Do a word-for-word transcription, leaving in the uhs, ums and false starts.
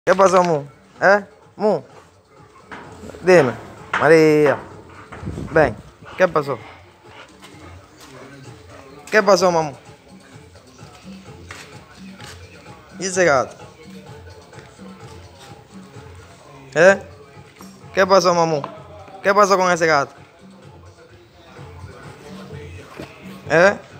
¿Qué pasó, Mu? ¿Eh? Mu, dime. María, ven. ¿Qué pasó? ¿Qué pasó, mamá? ¿Y ese gato? ¿Eh? ¿Qué pasó, mamú? ¿Qué pasó con ese gato? ¿Eh?